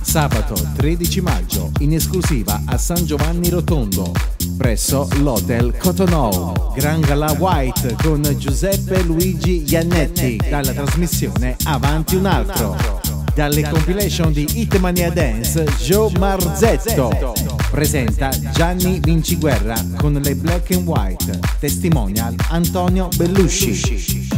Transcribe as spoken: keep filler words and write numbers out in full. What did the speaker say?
Sabato tredici maggio in esclusiva a San Giovanni Rotondo presso l'Hotel Cotonou. Gran Gala White con Giuseppe Luigi Iannetti dalla trasmissione Avanti un altro. Dalle compilation di Hitmania Dance, Joe Marzetto presenta Gianni Vinciguerra con le Black and White, testimonial Antonio Bellusci.